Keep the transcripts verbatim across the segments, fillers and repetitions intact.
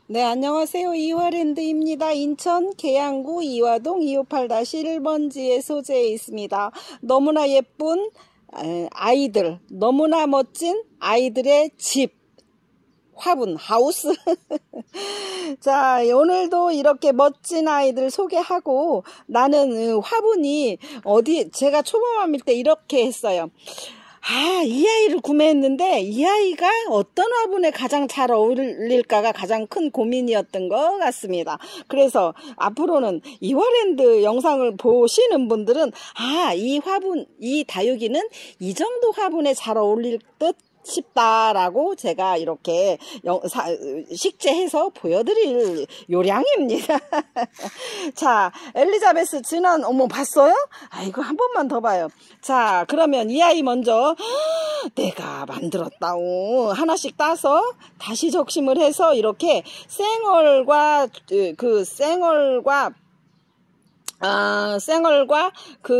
네, 안녕하세요. 이화랜드입니다. 인천 계양구 이화동 이오팔 일 번지에 소재해 있습니다. 너무나 예쁜 아이들, 너무나 멋진 아이들의 집, 화분, 하우스. 자, 오늘도 이렇게 멋진 아이들 소개하고, 나는 화분이 어디, 제가 초보맘일 때 이렇게 했어요. 아, 이 아이를 구매했는데 이 아이가 어떤 화분에 가장 잘 어울릴까가 가장 큰 고민이었던 것 같습니다. 그래서 앞으로는 이화랜드 영상을 보시는 분들은 아, 이 화분, 이 다육이는 이 정도 화분에 잘 어울릴 듯 싶다라고 제가 이렇게 영사, 식재해서 보여드릴 요량입니다. 자, 엘리자베스 진원, 어머, 봤어요? 아, 이거 한 번만 더 봐요. 자, 그러면 이 아이 먼저 내가 만들었다오 하나씩 따서 다시 적심을 해서 이렇게 생얼과 그 생얼과 아, 생얼과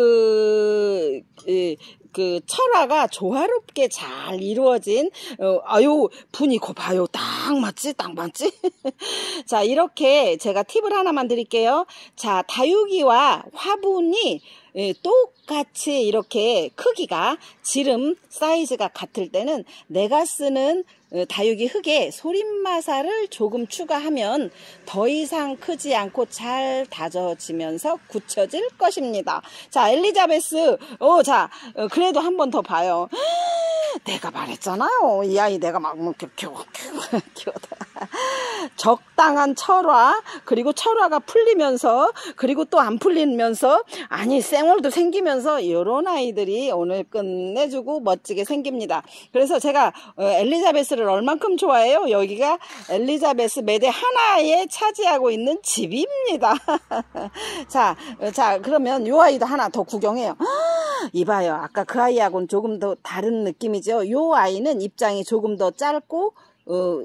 그 이, 그 철화가 조화롭게 잘 이루어진 어, 아유 분이 거 봐요. 딱 맞지? 딱 맞지? 자, 이렇게 제가 팁을 하나만 드릴게요. 자, 다육이와 화분이 예, 똑같이 이렇게 크기가 지름 사이즈가 같을 때는 내가 쓰는 다육이 흙에 소림마사를 조금 추가하면 더 이상 크지 않고 잘 다져지면서 굳혀질 것입니다. 자, 엘리자베스, 어, 자, 어, 그래도 한 번 더 봐요. 내가 말했잖아요. 이 아이 내가 막 키워, 키워, 키워다. 적당한 철화, 그리고 철화가 풀리면서, 그리고 또 안 풀리면서, 아니, 생얼도 생기면서, 이런 아이들이 오늘 끝내주고 멋지게 생깁니다. 그래서 제가 엘리자베스를 얼만큼 좋아해요? 여기가 엘리자베스 매대 하나에 차지하고 있는 집입니다. 자, 자, 그러면 이 아이도 하나 더 구경해요. 이봐요. 아까 그 아이하고는 조금 더 다른 느낌이죠. 이 아이는 입장이 조금 더 짧고, 어,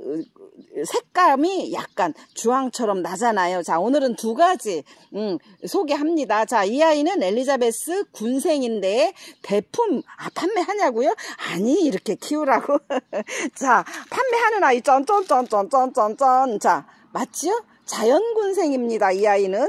색감이 약간 주황처럼 나잖아요. 자, 오늘은 두 가지 음, 소개합니다. 자, 이 아이는 엘리자베스 군생인데 대품 아 판매하냐고요? 아니, 이렇게 키우라고. 자, 판매하는 아이 쩐쩐쩐쩐쩐쩐쩐. 자, 맞지요? 자연군생입니다. 이 아이는.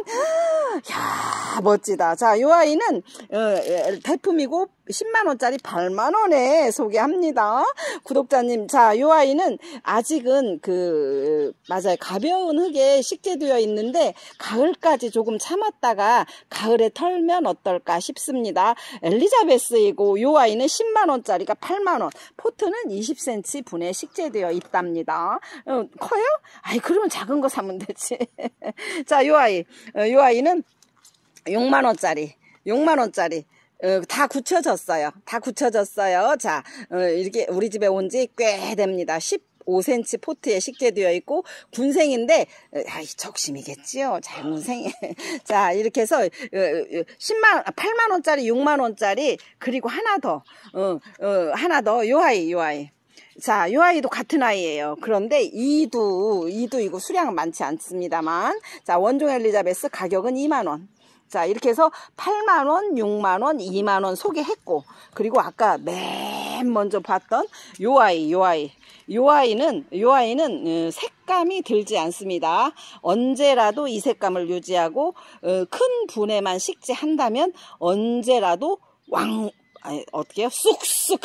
야, 멋지다. 자, 이 아이는 어, 대품이고 십만 원짜리 팔만 원에 소개합니다. 구독자님, 자, 이 아이는 아직은 그 맞아요. 가벼운 흙에 식재되어 있는데 가을까지 조금 참았다가 가을에 털면 어떨까 싶습니다. 엘리자베스이고 이 아이는 십만 원짜리가 팔만 원, 포트는 이십 센티미터 분에 식재되어 있답니다. 어, 커요? 아이, 그러면 작은 거 사면 되지. 자, 이 아이, 이 아이는 육만 원짜리, 육만 원짜리. 어, 다 굳혀졌어요. 다 굳혀졌어요. 자, 어, 이렇게 우리 집에 온 지 꽤 됩니다. 십오 센티미터 포트에 식재되어 있고 군생인데 아, 적심이겠지요. 잘군생. 자, 이렇게 해서 십만, 팔만 원짜리, 육만 원짜리, 그리고 하나 더, 어, 어, 하나 더, 요 아이, 요 아이. 자, 이 아이도 같은 아이예요. 그런데 이두, 이두이고 수량은 많지 않습니다만, 자, 원종 엘리자베스 가격은 이만 원. 자, 이렇게 해서 팔만 원, 육만 원, 이만 원 소개했고, 그리고 아까 맨 먼저 봤던 요 아이, 요 아이. 요 아이는, 요 아이는 색감이 들지 않습니다. 언제라도 이 색감을 유지하고, 큰 분에만 식재한다면 언제라도 왕, 아니, 어떻게 해요? 쑥쑥.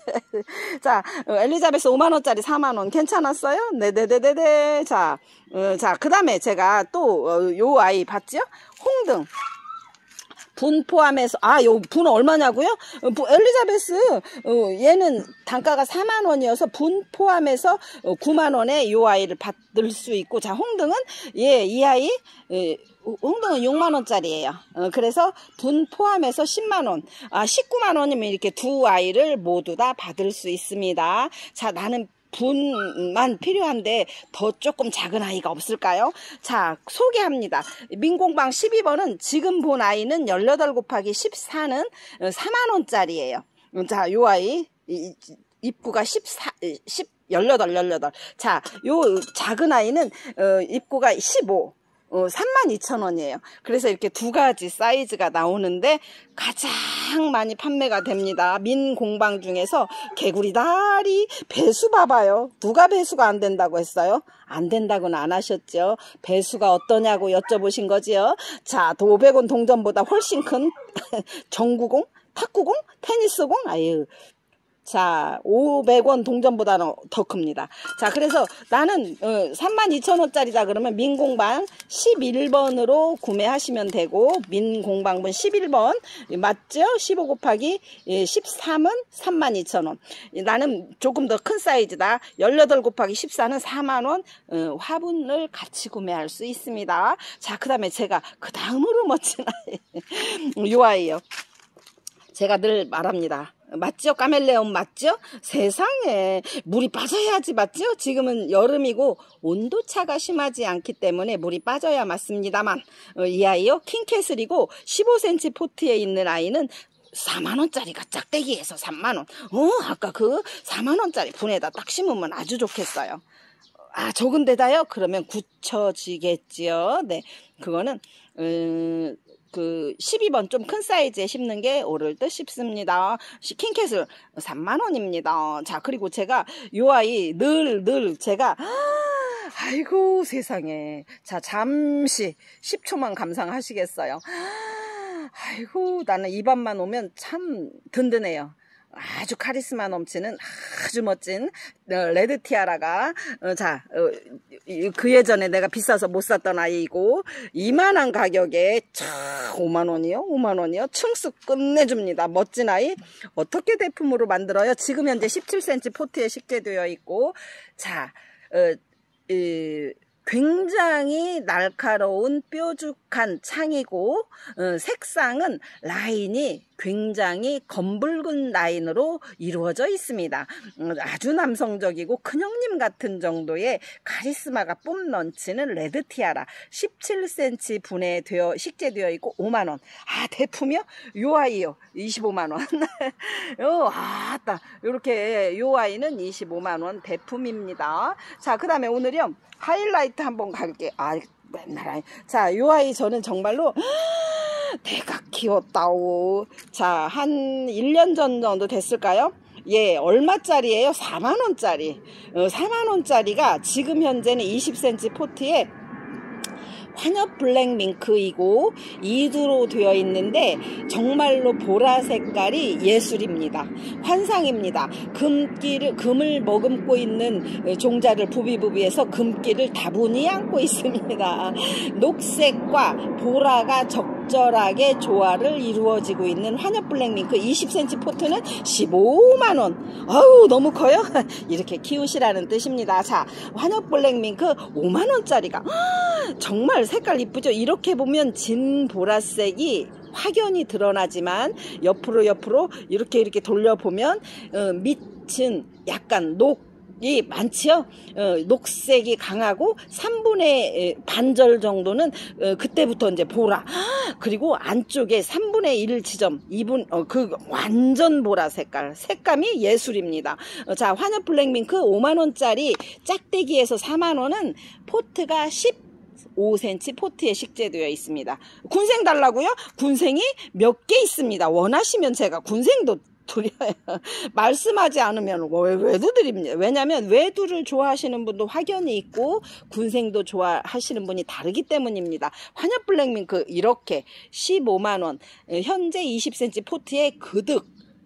자, 엘리자베스 오만 원짜리 사만 원 괜찮았어요? 네네네네네. 자, 어, 자, 그 다음에 제가 또, 어, 요 아이 봤죠? 홍등. 분 포함해서, 아, 요 분 얼마냐고요? 어, 엘리자베스, 어, 얘는 단가가 사만 원이어서 분 포함해서 어, 구만 원에 요 아이를 받을 수 있고, 자, 홍등은, 예, 이 아이, 예, 홍등은 육만 원짜리예요. 어, 그래서 분 포함해서 십만 원, 아, 십구만 원이면 이렇게 두 아이를 모두 다 받을 수 있습니다. 자, 나는 분만 필요한데 더 조금 작은 아이가 없을까요? 자, 소개합니다. 민공방 십이 번은 지금 본 아이는 십팔 곱하기 십사는 사만 원짜리예요. 자, 요 아이 입구가 십사, 십, 십팔, 십팔. 자, 요 작은 아이는 어, 입구가 십오. 어, 삼만 이천 원이에요. 그래서 이렇게 두 가지 사이즈가 나오는데 가장 많이 판매가 됩니다. 민 공방 중에서 개구리 다리 배수 봐봐요. 누가 배수가 안 된다고 했어요? 안 된다고는 안 하셨죠. 배수가 어떠냐고 여쭤보신 거지요. 자, 오백 원 동전보다 훨씬 큰 정구공, 탁구공, 테니스공, 아유. 자, 오백 원 동전보다는 더 큽니다. 자, 그래서 나는 어, 삼만 이천 원짜리다 그러면 민공방 십일 번으로 구매하시면 되고, 민공방분 십일 번 맞죠? 십오 곱하기 십삼은 삼만 이천 원. 나는 조금 더 큰 사이즈다. 십팔 곱하기 십사는 사만 원. 어, 화분을 같이 구매할 수 있습니다. 자, 그 다음에 제가 그 다음으로 멋진 아이 요 아이요. 제가 늘 말합니다. 맞죠? 카멜레온 맞죠? 세상에 물이 빠져야지 맞죠? 지금은 여름이고 온도차가 심하지 않기 때문에 물이 빠져야 맞습니다만, 어, 이 아이요 킹캐슬이고 십오 센티미터 포트에 있는 아이는 사만 원짜리가 짝대기에서 삼만 원. 어, 아까 그 사만 원짜리 분에다 딱 심으면 아주 좋겠어요. 아, 적은 데다요? 그러면 굳혀지겠지요. 네, 그거는 음, 그 십이 번 좀 큰 사이즈에 심는 게 옳을 듯 싶습니다. 킹캐슬 삼만 원입니다. 자, 그리고 제가 요 아이 늘 늘 제가 아이고 세상에. 자, 잠시 십 초만 감상하시겠어요? 아이고, 나는 이 밤만 오면 참 든든해요. 아주 카리스마 넘치는 아주 멋진 레드 티아라가 어, 자, 어, 그 예전에 내가 비싸서 못 샀던 아이고 이만한 가격에 차 오만 원이요? 오만 원이요? 층수 끝내줍니다. 멋진 아이. 어떻게 대품으로 만들어요? 지금 현재 십칠 센티미터 포트에 식재되어 있고, 자, 어, 이, 굉장히 날카로운 뾰족한 창이고, 어, 색상은 라인이 굉장히 검붉은 라인으로 이루어져 있습니다. 음, 아주 남성적이고 큰형님 같은 정도의 카리스마가 뿜 넘치는 레드 티아라. 십칠 센티미터 분해되어 식재되어 있고 오만 원. 아, 대품이요? 요 아이요. 이십오만 원. 요, 아따. 요렇게 요 아이는 이십오만 원 대품입니다. 자, 그 다음에 오늘요. 하이라이트 한번 갈게. 아, 맨날 아이. 자, 요 아이 저는 정말로 내가 키웠다오. 자, 한 일 년 전 정도 됐을까요? 예, 얼마짜리예요? 사만 원짜리. 어, 사만 원짜리가 지금 현재는 이십 센티미터 포트에 환엽 블랙 밍크이고 이두로 되어 있는데 정말로 보라 색깔이 예술입니다. 환상입니다. 금기를, 금을 머금고 있는 종자를 부비부비해서 금기를 다분히 안고 있습니다. 녹색과 보라가 적절하게 조화를 이루어지고 있는 환엽 블랙 밍크 이십 센티미터 포트는 십오만 원. 아우, 너무 커요? 이렇게 키우시라는 뜻입니다. 자, 환엽 블랙 밍크 오만 원짜리가 정말 색깔 이쁘죠? 이렇게 보면 진 보라색이 확연히 드러나지만 옆으로 옆으로 이렇게 이렇게 돌려보면 어, 밑은 약간 녹이 많지요? 어, 녹색이 강하고 삼분의 반절 정도는 어, 그때부터 이제 보라. 그리고 안쪽에 삼분의 일 지점, 이분, 어, 그 완전 보라 색깔. 색감이 예술입니다. 어, 자, 환엽 블랙 밍크 오만 원짜리 짝대기에서 사만 원은 포트가 십오 센티미터 포트에 식재되어 있습니다. 군생 달라고요? 군생이 몇 개 있습니다. 원하시면 제가 군생도 드려요. 말씀하지 않으면 외두 드립니다. 왜냐하면 외두를 좋아하시는 분도 확연히 있고 군생도 좋아하시는 분이 다르기 때문입니다. 환엽 블랙 밍크 이렇게 십오만 원, 현재 이십 센티미터 포트에 그득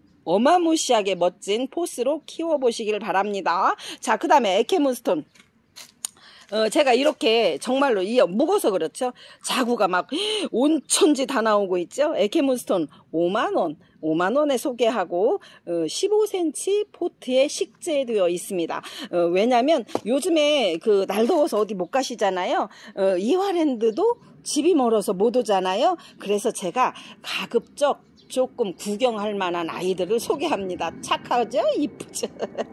어마무시하게 멋진 포스로 키워보시길 바랍니다. 자, 그 다음에 에케몬스톤. 어, 제가 이렇게 정말로 이 무거워서 그렇죠. 자구가 막 온천지 다 나오고 있죠. 에케몬스톤 오만 원, 오만 원에 소개하고 어, 십오 센티미터 포트에 식재되어 있습니다. 어, 왜냐면 요즘에 그 날 더워서 어디 못 가시잖아요. 어, 이화랜드도 집이 멀어서 못 오잖아요. 그래서 제가 가급적 조금 구경할 만한 아이들을 소개합니다. 착하죠? 이쁘죠?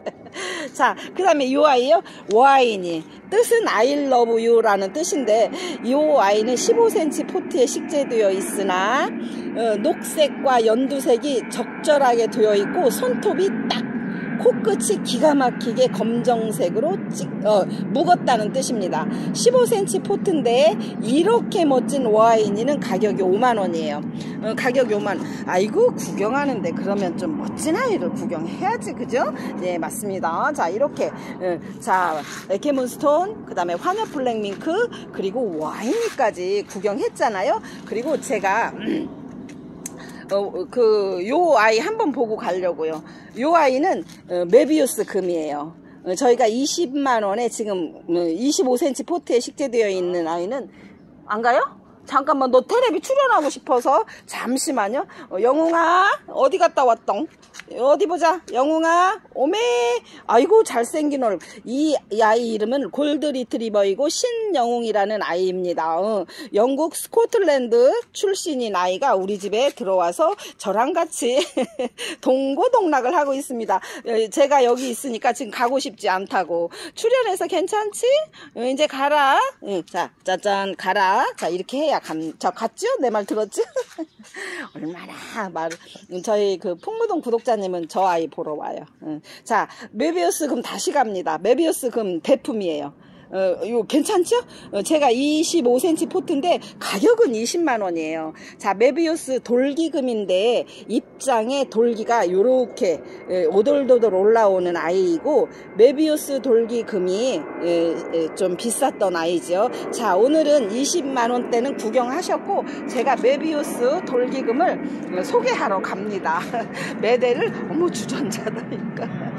자, 그 다음에 이 아이요. 와인이 뜻은 I love you 라는 뜻인데 이 아이는 십오 센티미터 포트에 식재되어 있으나 어, 녹색과 연두색이 적절하게 되어 있고 손톱이 딱 코끝이 기가 막히게 검정색으로 찍, 어, 묵었다는 뜻입니다. 십오 센티미터 포트인데 이렇게 멋진 와인이는 가격이 오만 원이에요. 어, 가격이 오만 원. 아이고 구경하는데 그러면 좀 멋진 아이를 구경해야지, 그죠? 네, 맞습니다. 자, 이렇게 어, 자, 에케문스톤, 그 다음에 환엽 블랙밍크, 그리고 와인까지 구경했잖아요. 그리고 제가 음, 어, 그, 요 아이 한번 보고 가려고요. 요 아이는, 어, 메비우스 금이에요. 어, 저희가 이십만 원에 지금, 어, 이십오 센티미터 포트에 식재되어 있는 아이는, 안 가요? 잠깐만, 너 텔레비 출연하고 싶어서, 잠시만요. 어, 영웅아, 어디 갔다 왔똥? 어디 보자. 영웅아, 오메. 아이고, 잘생긴 얼. 이, 이 아이 이름은 골드 리트리버이고 신영웅이라는 아이입니다. 어, 영국 스코틀랜드 출신인 아이가 우리 집에 들어와서 저랑 같이 동고동락을 하고 있습니다. 제가 여기 있으니까 지금 가고 싶지 않다고. 출연해서 괜찮지? 어, 이제 가라. 응, 자, 짜잔, 가라. 자, 이렇게 해야 감, 저 갔죠? 내 말 들었지? 얼마나 말, 저희 그 풍무동 구독자님은 저 아이 보러 와요. 응. 자, 메비우스 금 다시 갑니다. 메비우스 금 대품이에요. 어, 이거 괜찮죠? 어, 제가 이십오 센티미터 포트인데 가격은 이십만 원이에요. 자, 메비우스 돌기금인데 입장에 돌기가 요렇게 에, 오돌도돌 올라오는 아이이고, 메비우스 돌기금이 에, 에, 좀 비쌌던 아이죠. 자, 오늘은 이십만 원대는 구경하셨고, 제가 메비우스 돌기금을 소개하러 갑니다. 매대를 어머 주전자다니까.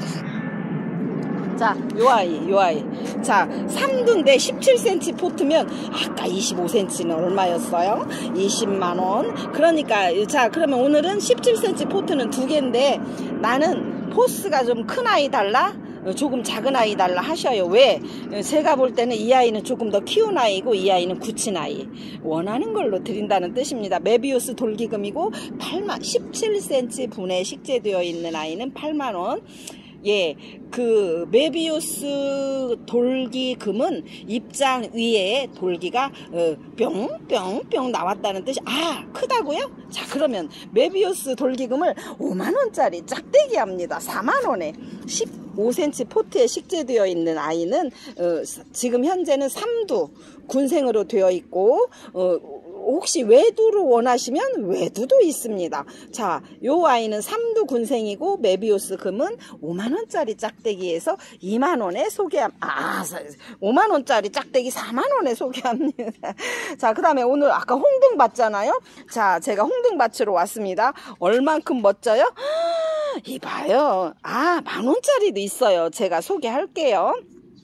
자, 요 아이, 요 아이. 자, 삼 두인데 십칠 센티미터 포트면 아까 이십오 센티미터는 얼마였어요? 이십만 원. 그러니까, 자, 그러면 오늘은 십칠 센티미터 포트는 두 개인데 나는 포스가 좀 큰 아이 달라? 조금 작은 아이 달라 하셔요. 왜? 제가 볼 때는 이 아이는 조금 더 키운 아이고 이 아이는 굳힌 아이. 원하는 걸로 드린다는 뜻입니다. 메비우스 돌기금이고 팔만, 십칠 센티미터 분에 식재되어 있는 아이는 팔만 원. 예, 그 메비우스 돌기금은 입장 위에 돌기가 어, 뿅뿅뿅 나왔다는 뜻이. 아, 크다고요? 자, 그러면 메비우스 돌기금을 오만 원짜리 짝대기 합니다. 사만 원에 십오 센티미터 포트에 식재되어 있는 아이는 어, 지금 현재는 삼 두 군생으로 되어 있고, 어, 혹시 외두로 원하시면 외두도 있습니다. 자, 요 아이는 삼 두 군생이고 메비우스 금은 오만 원짜리 짝대기에서 이만 원에 소개함. 아, 오만 원짜리 짝대기 사만 원에 소개합니다. 자, 그 다음에 오늘 아까 홍등 봤잖아요. 자, 제가 홍등 밭으로 왔습니다. 얼만큼 멋져요? 이봐요. 아, 만 원짜리도 있어요. 제가 소개할게요.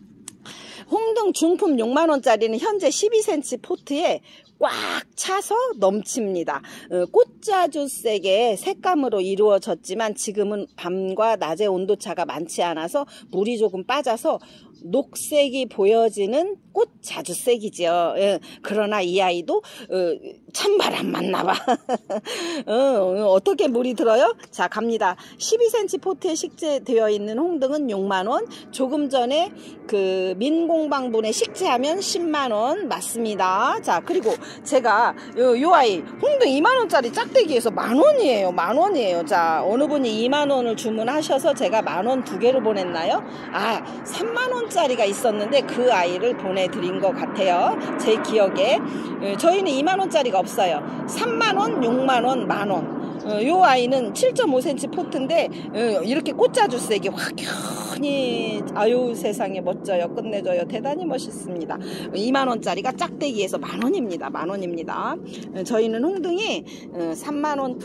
홍등 중품 육만 원짜리는 현재 십이 센티미터 포트에 꽉 차서 넘칩니다. 어, 꽃자주색의 색감으로 이루어졌지만 지금은 밤과 낮의 온도차가 많지 않아서 물이 조금 빠져서 녹색이 보여지는 꽃자주색이죠. 예, 그러나 이 아이도 어, 찬바람 맞나봐. 어, 어, 어떻게 물이 들어요? 자, 갑니다. 십이 센티미터 포트에 식재되어 있는 홍등은 육만 원. 조금 전에 그 민공방분에 식재하면 십만 원 맞습니다. 자, 그리고 제가 요, 요 아이 홍등 이만 원짜리 짝대기에서 만 원이에요. 만 원이에요. 자, 어느 분이 이만 원을 주문하셔서 제가 만 원 두 개를 보냈나요? 아, 삼만 원짜리가 있었는데 그 아이를 보내드린 것 같아요. 제 기억에. 저희는 이만 원짜리가 없어요. 삼만 원, 육만 원, 만 원. 어, 요 아이는 칠 점 오 센티미터 포트인데 어, 이렇게 꽃자주색이 확연히, 아유 세상에 멋져요. 끝내줘요. 대단히 멋있습니다. 이만 원짜리가 짝대기에서 만 원입니다. 만 원입니다. 어, 저희는 홍등이 어, 삼만 원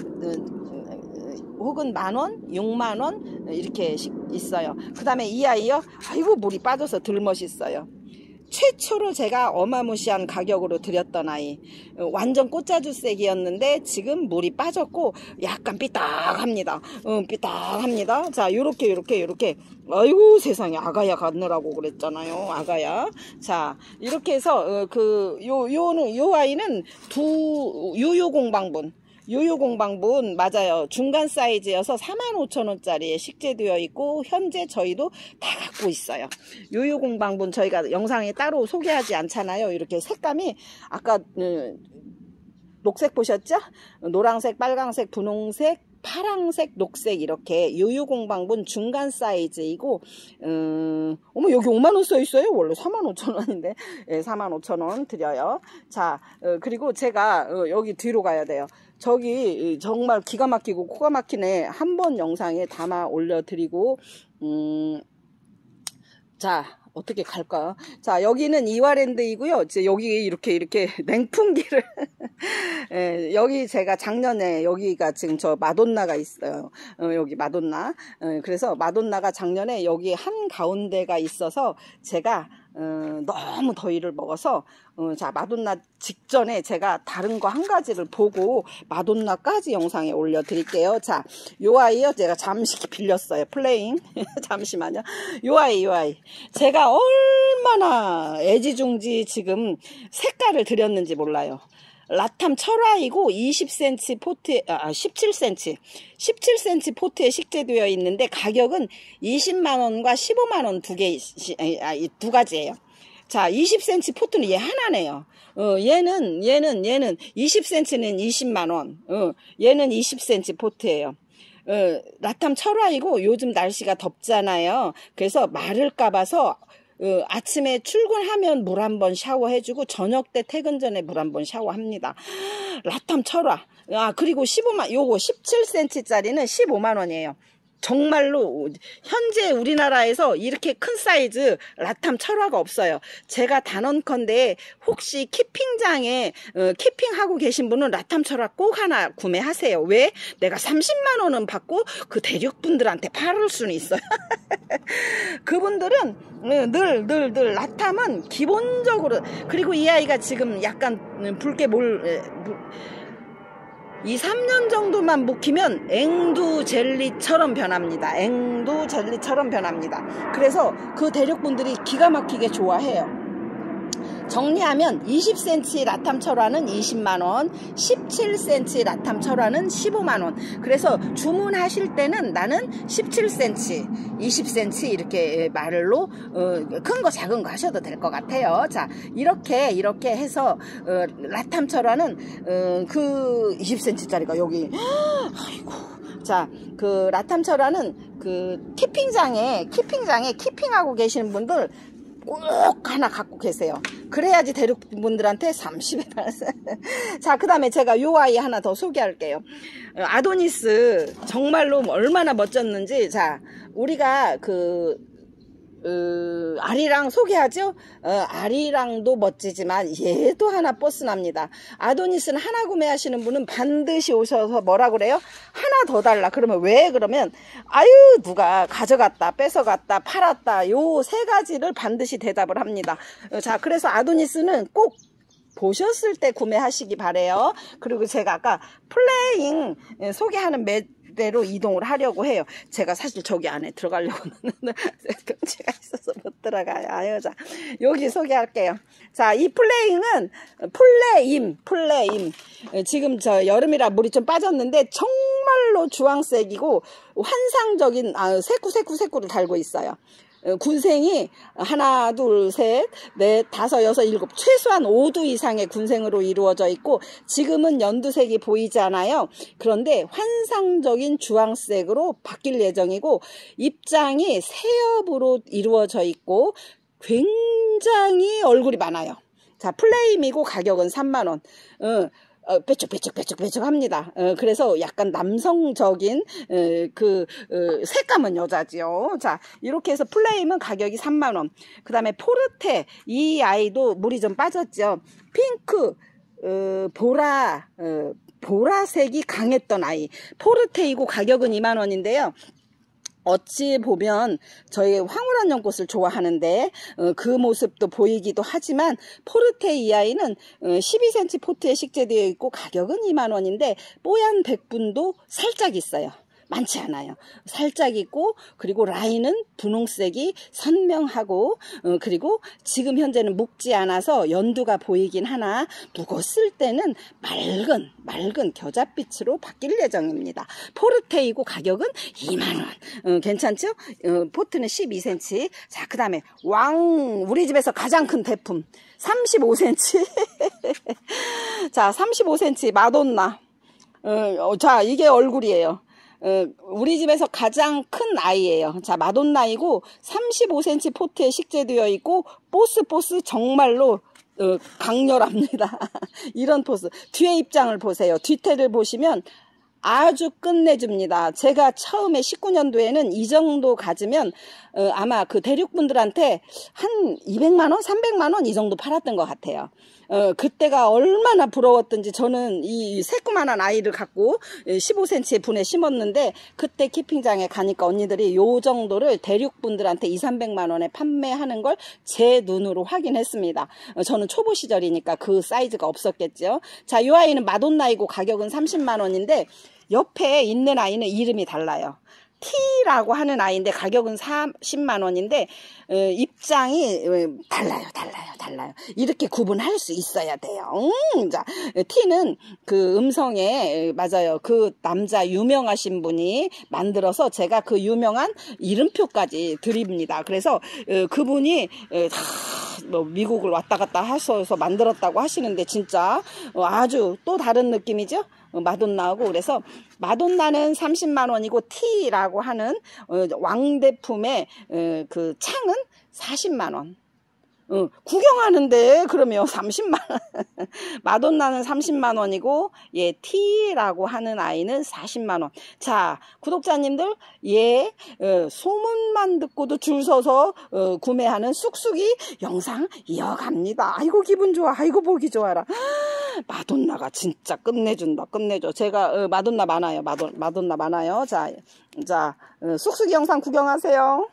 어, 혹은 만 원, 육만 원 이렇게 있어요. 그 다음에 이 아이요. 아이고 물이 빠져서 덜 멋있어요. 최초로 제가 어마무시한 가격으로 드렸던 아이, 완전 꽃자주색이었는데 지금 물이 빠졌고 약간 삐딱합니다. 어, 삐딱합니다. 자, 요렇게 요렇게 요렇게. 아이고 세상에, 아가야 갖느라고 그랬잖아요. 아가야. 자, 이렇게 해서 어, 그 요 요는 요 아이는 두 유효공방분. 요요공방분 맞아요. 중간 사이즈여서 사만 오천 원짜리에 식재되어 있고 현재 저희도 다 갖고 있어요. 요요공방분 저희가 영상에 따로 소개하지 않잖아요. 이렇게 색감이 아까 음, 녹색 보셨죠? 노란색, 빨강색, 분홍색, 파랑색, 녹색 이렇게 유유공방분 중간 사이즈이고, 음, 어머, 여기 오만 원 써 있어요? 원래 사만 오천 원인데, 예, 사만 오천 원 드려요. 자, 어, 그리고 제가 어, 여기 뒤로 가야 돼요. 저기 정말 기가 막히고 코가 막히네. 한 번 영상에 담아 올려드리고, 음, 자, 어떻게 갈까? 자, 여기는 이화랜드이고요. 이제 여기 이렇게 이렇게 냉풍기를 예, 여기 제가 작년에 여기가 지금 저 마돈나가 있어요. 어, 여기 마돈나. 어, 그래서 마돈나가 작년에 여기 한 가운데가 있어서 제가 어, 너무 더위를 먹어서 어, 자 마돈나 직전에 제가 다른 거 한 가지를 보고 마돈나까지 영상에 올려드릴게요. 자, 요 아이요 제가 잠시 빌렸어요. 플레잉 잠시만요. 요 아이 요 아이 제가 얼마나 애지중지 지금 색깔을 드렸는지 몰라요. 라탐 철화이고 이십 센티미터 포트에 아 십칠 센티미터 십칠 센티미터 포트에 식재되어 있는데 가격은 이십만 원과 십오만 원 두 개, 아, 두 가지예요. 자, 이십 센티미터 포트는 얘 하나네요. 어, 얘는 얘는 얘는 이십 센티미터는 이십만 원. 어, 얘는 이십 센티미터 포트예요. 어, 라탐 철화이고 요즘 날씨가 덥잖아요. 그래서 마를까 봐서 어, 아침에 출근하면 물 한번 샤워해주고 저녁 때 퇴근 전에 물 한번 샤워합니다. 라탐 철화. 아, 그리고 십오만, 요거 십칠 센티미터짜리는 십오만 원이에요. 정말로 현재 우리나라에서 이렇게 큰 사이즈 라탐 철화가 없어요. 제가 단언컨대 혹시 키핑장에 어, 키핑하고 계신 분은 라탐 철화 꼭 하나 구매하세요. 왜? 내가 삼십만 원은 받고 그 대륙분들한테 팔을 수는 있어요. 그분들은 늘 늘 늘 라탐은 기본적으로, 그리고 이 아이가 지금 약간 붉게 몰 이, 삼 년 정도만 묵히면 앵두 젤리처럼 변합니다. 앵두 젤리처럼 변합니다. 그래서 그 대륙분들이 기가 막히게 좋아해요. 정리하면 이십 센티미터 라탐 철화는 이십만 원, 십칠 센티미터 라탐 철화는 십오만 원. 그래서 주문하실 때는 나는 십칠 센티미터, 이십 센티미터 이렇게 말로 어, 큰 거 작은 거 하셔도 될 것 같아요. 자, 이렇게 이렇게 해서 어, 라탐 철화는 어, 그 이십 센티미터짜리가 여기 아이고. 자, 그 라탐 철화는 그 키핑장에 키핑장에 키핑하고 계시는 분들 꼭 하나 갖고 계세요. 그래야지 대륙분들한테 삼십에 팔았어요. 자, 그 다음에 제가 요 아이 하나 더 소개할게요. 아도니스 정말로 얼마나 멋졌는지. 자, 우리가 그 어, 아리랑 소개하죠? 어, 아리랑도 멋지지만 얘도 하나 버스납니다. 아도니스는 하나 구매하시는 분은 반드시 오셔서 뭐라 그래요? 하나 더 달라. 그러면 왜? 그러면 아유 누가 가져갔다 뺏어갔다 팔았다 요 세 가지를 반드시 대답을 합니다. 어, 자, 그래서 아도니스는 꼭 보셨을 때 구매하시기 바래요. 그리고 제가 아까 플레잉 소개하는 매 대로 이동을 하려고 해요. 제가 사실 저기 안에 들어가려고는 경치가 있어서 못 들어가요. 아유, 자, 여기 소개할게요. 자, 이 플레잉은 플레임, 플레임. 지금 저 여름이라 물이 좀 빠졌는데 정말로 주황색이고 환상적인 아, 세쿠 세쿠 세쿠를 달고 있어요. 군생이 하나, 둘, 셋, 넷, 다섯, 여섯, 일곱, 최소한 오 두 이상의 군생으로 이루어져 있고 지금은 연두색이 보이잖아요. 그런데 환상적인 주황색으로 바뀔 예정이고 입장이 새엽으로 이루어져 있고 굉장히 얼굴이 많아요. 자, 플레임이고 가격은 삼만 원. 어, 어, 빼쭉빼쭉빼쭉빼쭉 합니다. 어, 그래서 약간 남성적인 어, 그 어, 색감은 여자지요. 자, 이렇게 해서 플레임은 가격이 삼만 원. 그 다음에 포르테, 이 아이도 물이 좀 빠졌죠. 핑크, 어, 보라, 어, 보라색이 강했던 아이. 포르테이고 가격은 이만 원인데요. 어찌 보면 저희 황홀한 연꽃을 좋아하는데 어, 그 모습도 보이기도 하지만 포르테 이 아이는 어, 십이 센티미터 포트에 식재되어 있고 가격은 이만 원인데 뽀얀 백분도 살짝 있어요. 많지 않아요. 살짝 있고 그리고 라인은 분홍색이 선명하고 어, 그리고 지금 현재는 묵지 않아서 연두가 보이긴 하나 묵었을 때는 맑은 맑은 겨자빛으로 바뀔 예정입니다. 포르테이고 가격은 이만 원. 어, 괜찮죠? 어, 포트는 십이 센티미터. 자, 그 다음에 왕 우리 집에서 가장 큰 대품 삼십오 센티미터. 자, 삼십오 센티미터 마돈나. 어, 자, 이게 얼굴이에요. 어, 우리 집에서 가장 큰 아이예요. 자, 마돈나이고 삼십오 센티미터 포트에 식재되어 있고 보스보스 정말로 어, 강렬합니다. 이런 포스. 뒤에 입장을 보세요. 뒤태를 보시면 아주 끝내줍니다. 제가 처음에 십구 년도에는 이 정도 가지면 어, 아마 그 대륙분들한테 한 이백만 원, 삼백만 원 이 정도 팔았던 것 같아요. 어, 그때가 얼마나 부러웠던지. 저는 이 새꾸만한 아이를 갖고 십오 센티미터의 분에 심었는데 그때 키핑장에 가니까 언니들이 요 정도를 대륙분들한테 이삼백만 원에 판매하는 걸 제 눈으로 확인했습니다. 어, 저는 초보 시절이니까 그 사이즈가 없었겠죠. 자, 요 아이는 마돈나이고 가격은 삼십만 원인데 옆에 있는 아이는 이름이 달라요. T라고 하는 아이인데 가격은 사십만 원인데 어, 입장이 어, 달라요 달라요 달라요. 이렇게 구분할 수 있어야 돼요. 음, 자, T는 그 음성에 맞아요. 그 남자 유명하신 분이 만들어서 제가 그 유명한 이름표까지 드립니다. 그래서 어, 그분이 어, 뭐 미국을 왔다 갔다 하셔서 만들었다고 하시는데 진짜 어, 아주 또 다른 느낌이죠. 어, 마돈나하고. 그래서 마돈나는 삼십만 원이고 T라고 하는 어, 왕대품의 어, 그 창은 사십만 원. 어, 구경하는데 그러면 삼십만 원. 마돈나는 삼십만 원이고 예, T라고 하는 아이는 사십만 원. 자, 구독자님들, 예, 어, 소문만 듣고도 줄 서서 어, 구매하는 쑥쑥이 영상 이어갑니다. 아이고 기분 좋아. 아이고 보기 좋아라. 마돈나가 진짜 끝내준다. 끝내줘. 제가 어, 마돈나 많아요. 마돈, 마돈나 많아요. 자, 자 어, 쑥쑥이 영상 구경하세요.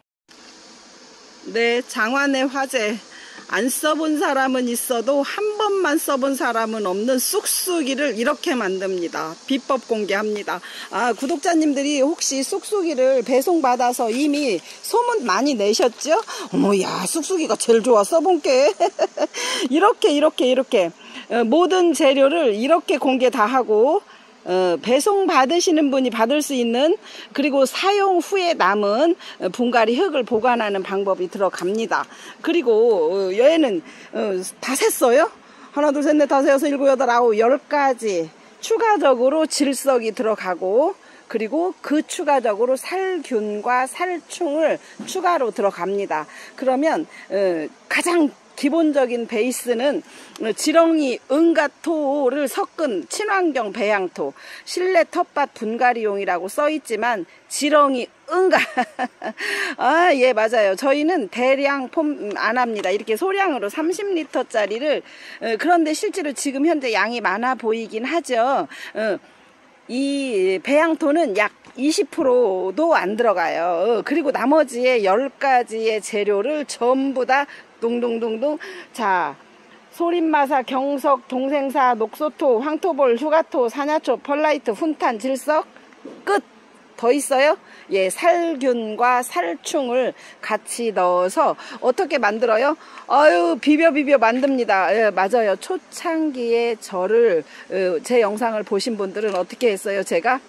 네, 장안의 화제. 안 써본 사람은 있어도 한 번만 써본 사람은 없는 쑥쑥이를 이렇게 만듭니다. 비법 공개합니다. 아, 구독자님들이 혹시 쑥쑥이를 배송받아서 이미 소문 많이 내셨죠? 어머, 야, 쑥쑥이가 제일 좋아. 써본 게. 이렇게 이렇게 이렇게 어, 모든 재료를 이렇게 공개 다 하고 어, 배송 받으시는 분이 받을 수 있는, 그리고 사용 후에 남은 분갈이 흙을 보관하는 방법이 들어갑니다. 그리고 어, 얘는 어, 다 샜어요. 하나 둘 셋 넷 다섯 여섯 일곱 여덟 아홉 열 가지 추가적으로 질석이 들어가고, 그리고 그 추가적으로 살균과 살충을 추가로 들어갑니다. 그러면 어, 가장 기본적인 베이스는 지렁이 은가토를 섞은 친환경 배양토, 실내 텃밭 분갈이용이라고 써있지만 지렁이 은가 아, 예, 맞아요. 저희는 대량 폼 안 합니다. 이렇게 소량으로 삼십 리터짜리를 어, 그런데 실제로 지금 현재 양이 많아 보이긴 하죠. 어, 이 배양토는 약 이십 퍼센트도 안 들어가요. 어, 그리고 나머지의 열 가지의 재료를 전부 다 동동동동. 자, 소림마사, 경석, 동생사, 녹소토, 황토볼, 휴가토, 사냐초, 펄라이트, 훈탄, 질석, 끝! 더 있어요? 예, 살균과 살충을 같이 넣어서 어떻게 만들어요? 아유, 비벼 비벼 만듭니다. 예, 맞아요. 초창기에 저를, 어, 제 영상을 보신 분들은 어떻게 했어요? 제가?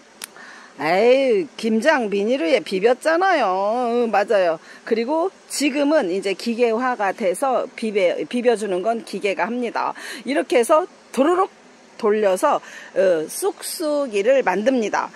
에이, 김장 비닐에 비볐잖아요. 어, 맞아요. 그리고 지금은 이제 기계화가 돼서 비벼, 비벼주는 건 기계가 합니다. 이렇게 해서 도로록 돌려서 어, 쑥쑥이를 만듭니다.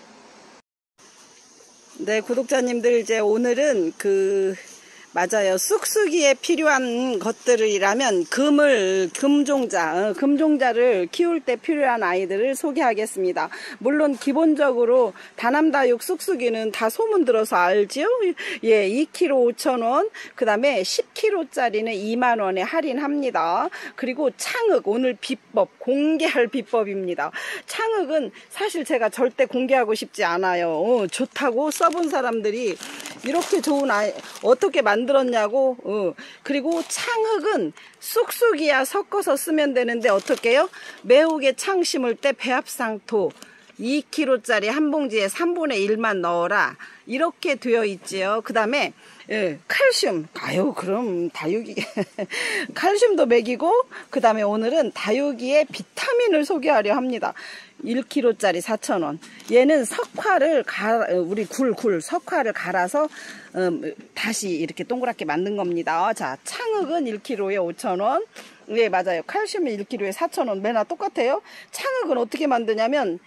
네, 구독자님들, 이제 오늘은 그 맞아요. 쑥쑥이에 필요한 것들이라면 금을, 금종자, 어, 금종자를 키울 때 필요한 아이들을 소개하겠습니다. 물론 기본적으로 다남다육 쑥쑥이는 다 소문 들어서 알지요? 예, 이 킬로그램 오천 원, 그 다음에 십 킬로그램짜리는 이만 원에 할인합니다. 그리고 창흑, 오늘 비법, 공개할 비법입니다. 창흑은 사실 제가 절대 공개하고 싶지 않아요. 어, 좋다고 써본 사람들이 이렇게 좋은 아이, 어떻게 만 만들었냐고. 어. 그리고 창흑은 쑥쑥이야 섞어서 쓰면 되는데 어떻게 해요? 매혹에 창 심을 때 배합상토 이 킬로그램짜리 한 봉지에 삼분의 일만 넣어라, 이렇게 되어 있지요. 그 다음에 예, 칼슘. 아유, 그럼 다육이 칼슘도 먹이고, 그 다음에 오늘은 다육이의 비타민을 소개하려 합니다. 일 킬로그램짜리 사천 원. 얘는 석화를 가, 우리 굴, 굴, 석화를 갈아서 음, 다시 이렇게 동그랗게 만든 겁니다. 자, 창흑은 일 킬로그램에 오천 원. 네, 맞아요. 칼슘은 일 킬로그램에 사천 원. 매나 똑같아요. 창흑은 어떻게 만드냐면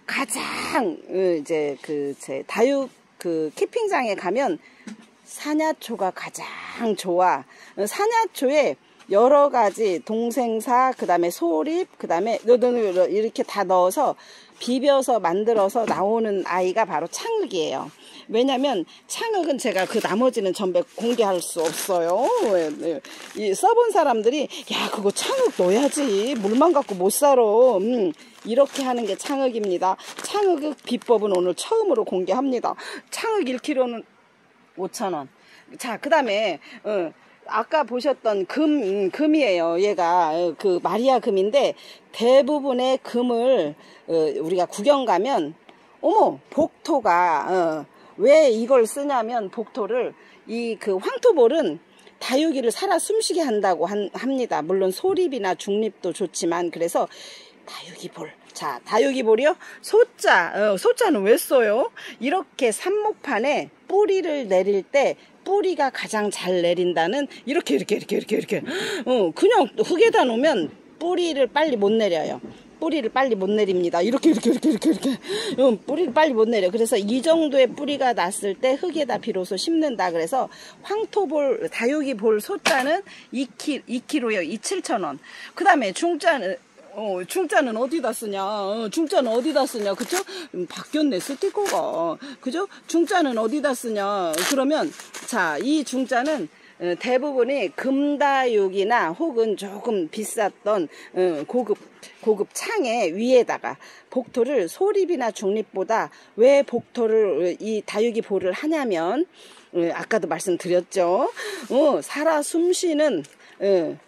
가장 이제 그 제 다육 그 키핑장에 가면 사냐초가 가장 좋아. 사냐초에 여러 가지 동생사, 그 다음에 소립, 그 다음에 이렇게 다 넣어서 비벼서 만들어서 나오는 아이가 바로 창흑이에요. 왜냐면 창흑은 제가 그 나머지는 전부 공개할 수 없어요. 이 써본 사람들이 야 그거 창흑 넣어야지 물만 갖고 못 살아. 음, 이렇게 하는 게 창흑입니다. 창흑 비법은 오늘 처음으로 공개합니다. 창흑 일 킬로그램는 오천 원. 자, 그 다음에 어, 아까 보셨던 금, 금이에요. 얘가 그 마리아 금인데 대부분의 금을 어, 우리가 구경 가면 어머 복토가 어, 왜 이걸 쓰냐면 복토를 이 그 황토볼은 다육이를 살아 숨쉬게 한다고 한, 합니다. 물론 소립이나 중립도 좋지만 그래서 다육이볼. 자, 다육이볼이요. 소자. 어, 소자는 왜 써요? 이렇게 삽목판에 뿌리를 내릴 때 뿌리가 가장 잘 내린다는 이렇게 이렇게 이렇게 이렇게 이렇게 어, 그냥 흙에다 놓으면 뿌리를 빨리 못 내려요. 뿌리를 빨리 못 내립니다. 이렇게 이렇게 이렇게 이렇게 이렇게 어, 뿌리를 빨리 못 내려. 그래서 이 정도의 뿌리가 났을 때 흙에다 비로소 심는다. 그래서 황토볼 다육이볼 소자는 이 킬로그램요. 이 칠천 원. 그 다음에 중자는 어, 중자는 어디다 쓰냐? 어, 중자는 어디다 쓰냐? 그쵸? 음, 바뀌었네, 스티커가. 그죠? 중자는 어디다 쓰냐? 그러면, 자, 이 중자는 어, 대부분이 금다육이나 혹은 조금 비쌌던 어, 고급, 고급 창의 위에다가 복토를 소립이나 중립보다 왜 복토를, 이 다육이 볼을 하냐면, 어, 아까도 말씀드렸죠? 어, 살아 숨쉬는, 어,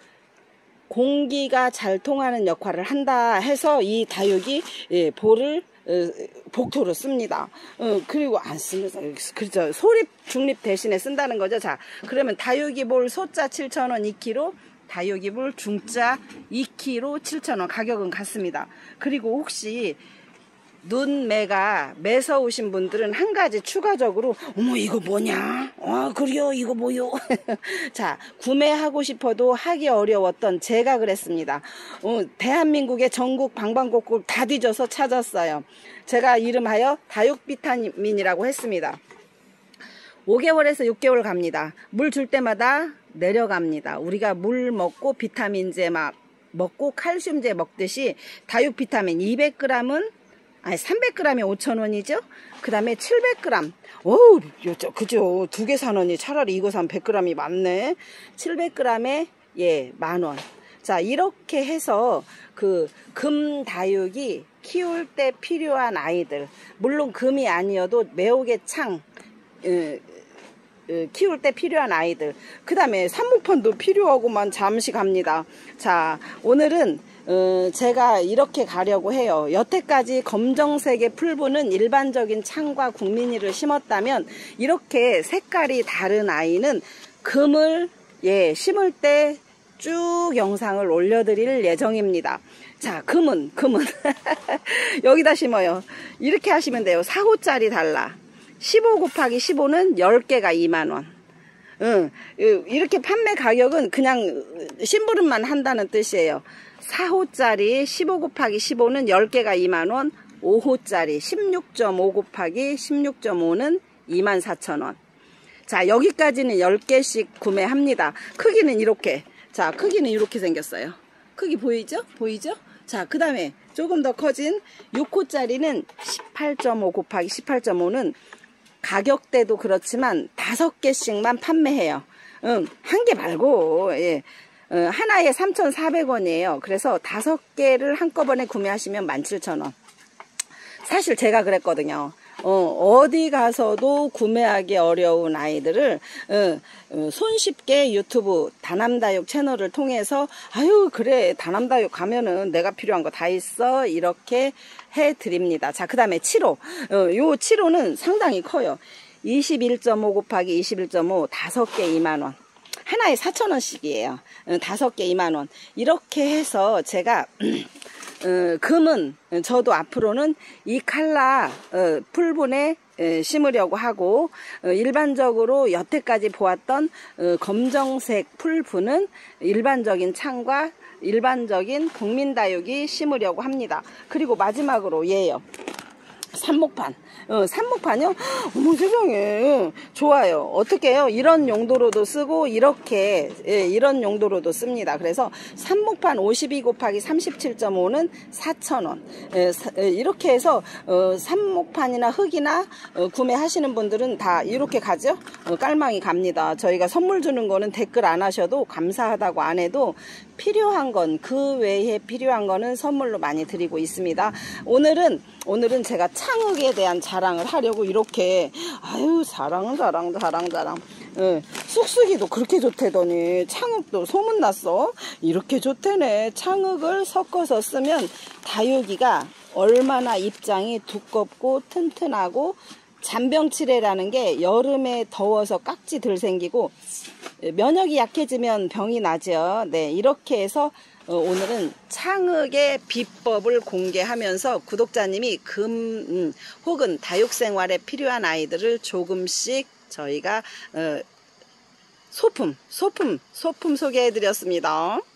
공기가 잘 통하는 역할을 한다 해서 이 다육이 예, 볼을 어, 복토로 씁니다. 어, 그리고 안 씁니다. 그렇죠. 소립 중립 대신에 쓴다는 거죠. 자, 그러면 다육이 볼 소자 칠천 원 이 킬로그램, 다육이 볼 중자 이 킬로그램 칠천 원 가격은 같습니다. 그리고 혹시 눈매가 매서우신 분들은 한 가지 추가적으로 어머 이거 뭐냐? 아 그래요 이거 뭐요? 자, 구매하고 싶어도 하기 어려웠던 제가 그랬습니다. 어, 대한민국의 전국 방방곡곡 다 뒤져서 찾았어요. 제가 이름하여 다육 비타민이라고 했습니다. 오 개월에서 육 개월 갑니다. 물 줄 때마다 내려갑니다. 우리가 물 먹고 비타민제 막 먹고 칼슘제 먹듯이 다육 비타민 이백 그램은 아니 삼백 그램이 오천 원이죠. 그 다음에 칠백 그램 어우 그죠. 두 개 사느니 차라리 이거 사면 백 그램이 많네. 칠백 그램에 예 만원. 자, 이렇게 해서 그 금 다육이 키울 때 필요한 아이들, 물론 금이 아니어도 매혹의 창 에, 에, 키울 때 필요한 아이들, 그 다음에 삽목판도 필요하고만 잠시 갑니다. 자, 오늘은 어, 제가 이렇게 가려고 해요. 여태까지 검정색의 풀분은 일반적인 창과 국민이를 심었다면 이렇게 색깔이 다른 아이는 금을 예 심을 때 쭉 영상을 올려드릴 예정입니다. 자, 금은 금은 여기다 심어요. 이렇게 하시면 돼요. 사 호짜리 달라. 십오 곱하기 십오는 열 개가 이만 원. 응, 이렇게 판매 가격은 그냥 심부름만 한다는 뜻이에요. 사 호짜리 십오 곱하기 십오는 열 개가 이만 원, 오 호짜리 십육 점 오 곱하기 십육 점 오는 이만 사천 원. 자, 여기까지는 열 개씩 구매합니다. 크기는 이렇게. 자, 크기는 이렇게 생겼어요. 크기 보이죠? 보이죠? 자, 그 다음에 조금 더 커진 육 호짜리는 십팔 점 오 곱하기 십팔 점 오는 가격대도 그렇지만 다섯 개씩만 판매해요. 응, 한 개 말고, 예. 어, 하나에 삼천사백 원이에요. 그래서 다섯 개를 한꺼번에 구매하시면 만 칠천 원. 사실 제가 그랬거든요. 어, 어디 가서도 구매하기 어려운 아이들을 어, 어, 손쉽게 유튜브 다남다육 채널을 통해서 아유 그래 다남다육 가면은 내가 필요한 거 다 있어 이렇게 해드립니다. 자, 그 다음에 칠 호. 어, 요 칠 호는 상당히 커요. 이십일 점 오 곱하기 이십일 점 오 다섯 개 이만 원. 하나에 사천 원씩이에요. 다섯 개 이만 원. 이렇게 해서 제가 어, 금은 저도 앞으로는 이 칼라 어, 풀분에 에, 심으려고 하고 어, 일반적으로 여태까지 보았던 어, 검정색 풀분은 일반적인 창과 일반적인 국민다육이 심으려고 합니다. 그리고 마지막으로 얘요. 삽목판. 어, 삽목판이요? 어머 세상에. 좋아요. 어떻게 해요? 이런 용도로도 쓰고 이렇게 예, 이런 용도로도 씁니다. 그래서 삽목판 오십이 곱하기 삼십칠 점 오는 사천 원. 예, 예, 이렇게 해서 어, 삽목판이나 흙이나 어, 구매하시는 분들은 다 이렇게 가죠? 어, 깔망이 갑니다. 저희가 선물 주는 거는 댓글 안 하셔도 감사하다고 안 해도 필요한 건 그 외에 필요한 거는 선물로 많이 드리고 있습니다. 오늘은 오늘은 제가 창흙에 대한 자랑을 하려고 이렇게 아유 자랑 자랑 자랑 자랑 예, 쑥쑥이도 그렇게 좋대더니 창흙도 소문났어. 이렇게 좋대네. 창흙을 섞어서 쓰면 다육이가 얼마나 입장이 두껍고 튼튼하고 잔병치레라는 게 여름에 더워서 깍지 덜 생기고 면역이 약해지면 병이 나죠. 네, 이렇게 해서 오늘은 창흙의 비법을 공개하면서 구독자님이 금 음, 혹은 다육생활에 필요한 아이들을 조금씩 저희가 어, 소품, 소품, 소품 소개해 드렸습니다.